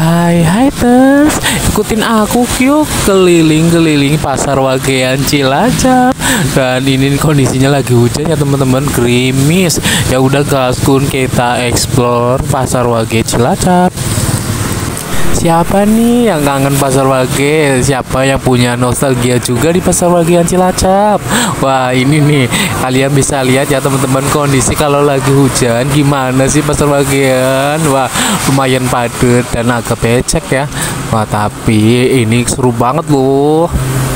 Hai haters, ikutin aku yuk keliling-keliling pasar Wagean Cilacap. Dan ini kondisinya lagi hujan ya teman-teman, gerimis. Ya udah gaskun kita explore pasar Wage Cilacap. Siapa nih yang kangen pasar Wage? Siapa yang punya nostalgia juga di pasar Wagean Cilacap? Wah, ini nih kalian bisa lihat ya teman-teman, kondisi kalau lagi hujan gimana sih pasar Wagean. Wah, lumayan padat dan agak becek ya. Wah, tapi ini seru banget loh.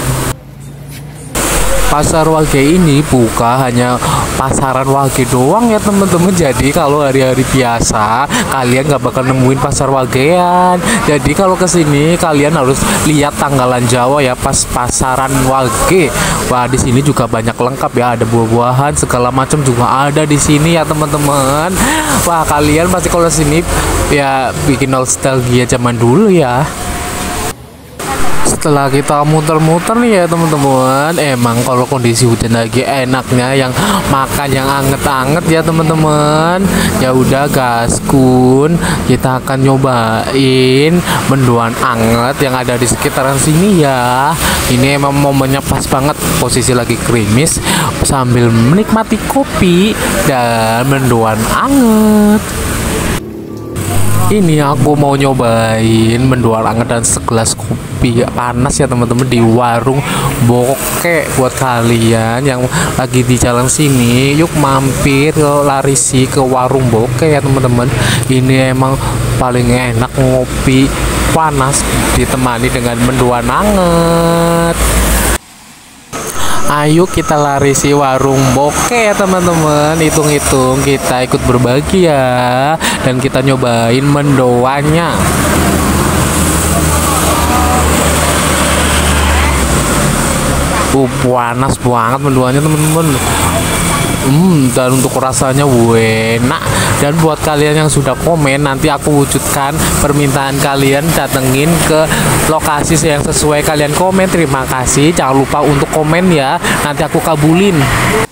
Pasar Wage ini buka hanya pasaran Wage doang ya teman-teman. Jadi kalau hari-hari biasa kalian nggak bakal nemuin pasar Wagean. Jadi kalau kesini kalian harus lihat tanggalan Jawa ya pas pasaran Wage. Wah, di sini juga banyak lengkap ya, ada buah-buahan segala macam juga ada di sini ya teman-teman. Wah, kalian pasti kalau sini ya bikin nostalgia zaman dulu ya. Setelah kita muter-muter nih ya teman-teman, emang kalau kondisi hujan lagi enaknya yang makan yang anget-anget ya teman-teman. Ya udah gaskun, kita akan nyobain mendoan anget yang ada di sekitaran sini ya. Ini emang momennya pas banget, posisi lagi gerimis sambil menikmati kopi dan mendoan anget. Ini aku mau nyobain mendoan anget dan segelas kopi panas ya teman-teman di warung Bokek. Buat kalian yang lagi di jalan sini, yuk mampir ke Larisi ke warung Bokek ya teman-teman. Ini emang paling enak ngopi panas ditemani dengan mendoan anget. Ayo kita larisi warung Bokek ya teman-teman. Hitung-hitung kita ikut berbagi ya, dan kita nyobain mendoannya. Panas banget mendoannya teman-teman. Dan untuk rasanya enak. Dan buat kalian yang sudah komen, nanti aku wujudkan permintaan kalian, datengin ke lokasi yang sesuai kalian komen. Terima kasih, jangan lupa untuk komen ya, nanti aku kabulin.